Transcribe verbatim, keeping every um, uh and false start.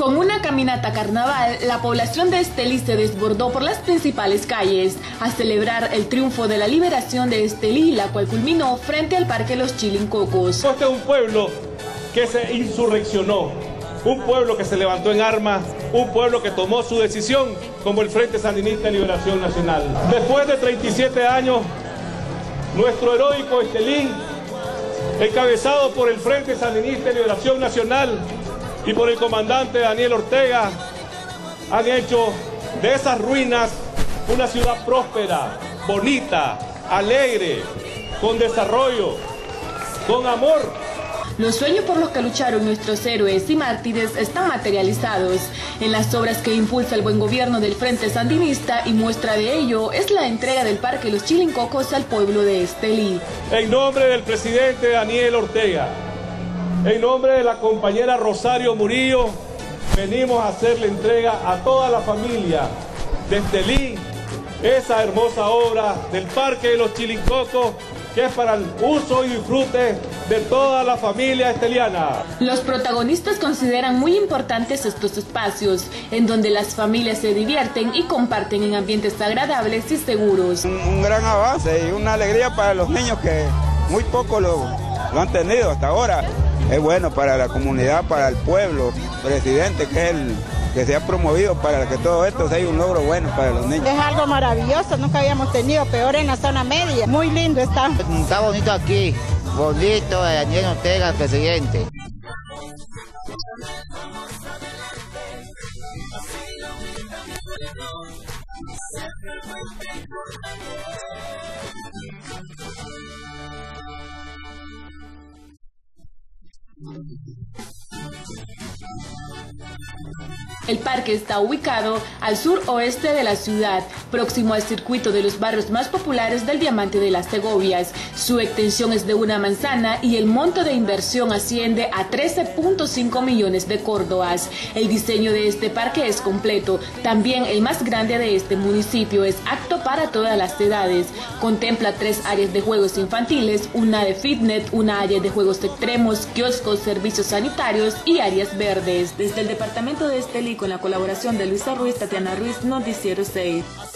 Con una caminata carnaval, la población de Estelí se desbordó por las principales calles a celebrar el triunfo de la liberación de Estelí, la cual culminó frente al Parque Los Chilincocos. Este es un pueblo que se insurreccionó, un pueblo que se levantó en armas, un pueblo que tomó su decisión como el Frente Sandinista de Liberación Nacional. Después de treinta y siete años, nuestro heroico Estelí, encabezado por el Frente Sandinista de Liberación Nacional y por el comandante Daniel Ortega, han hecho de esas ruinas una ciudad próspera, bonita, alegre, con desarrollo, con amor. Los sueños por los que lucharon nuestros héroes y mártires están materializados en las obras que impulsa el buen gobierno del Frente Sandinista, y muestra de ello es la entrega del Parque Los Chilincocos al pueblo de Estelí. En nombre del presidente Daniel Ortega, en nombre de la compañera Rosario Murillo, venimos a hacerle entrega a toda la familia de Estelí esa hermosa obra del Parque de los Chilincocos, que es para el uso y disfrute de toda la familia esteliana. Los protagonistas consideran muy importantes estos espacios, en donde las familias se divierten y comparten en ambientes agradables y seguros. Un, un gran avance y una alegría para los niños que muy poco lo, lo han tenido hasta ahora. Es bueno para la comunidad, para el pueblo, presidente, que es el que se ha promovido para que todo esto sea un logro bueno para los niños. Es algo maravilloso, nunca habíamos tenido, peor en la zona media. Muy lindo está. Está bonito aquí, bonito, Daniel Ortega, el presidente. El parque está ubicado al sur-oeste de la ciudad, próximo al circuito de los barrios más populares del Diamante de las Segovias. Su extensión es de una manzana y el monto de inversión asciende a trece punto cinco millones de córdobas. El diseño de este parque es completo, también el más grande de este municipio, es apto para todas las edades. Contempla tres áreas de juegos infantiles, una de fitness, una área de juegos extremos, kioscos, servicios sanitarios y áreas verdes. Desde el departamento de Estelí, con la colaboración de Luisa Ruiz, Tatiana Ruiz, Noticiero seis.